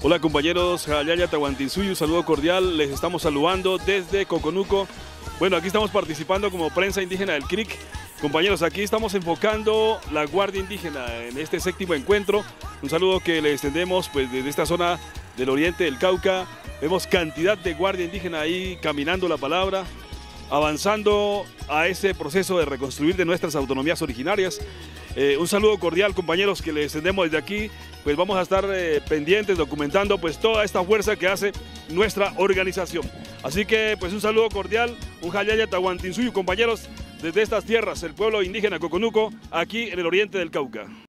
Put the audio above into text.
Hola compañeros, Jayaya Tahuantinsuyo, un saludo cordial, les estamos saludando desde Coconuco. Bueno, aquí estamos participando como prensa indígena del CRIC. Compañeros, aquí estamos enfocando la Guardia Indígena en este séptimo encuentro. Un saludo que le extendemos pues desde esta zona del oriente del Cauca. Vemos cantidad de Guardia Indígena ahí caminando la palabra, avanzando a ese proceso de reconstruir de nuestras autonomías originarias. Un saludo cordial, compañeros, que les extendemos desde aquí. Pues vamos a estar pendientes, documentando pues toda esta fuerza que hace nuestra organización. Así que pues un saludo cordial, un Jayaya Tahuantinsuyo, compañeros, desde estas tierras, el pueblo indígena Coconuco, aquí en el oriente del Cauca.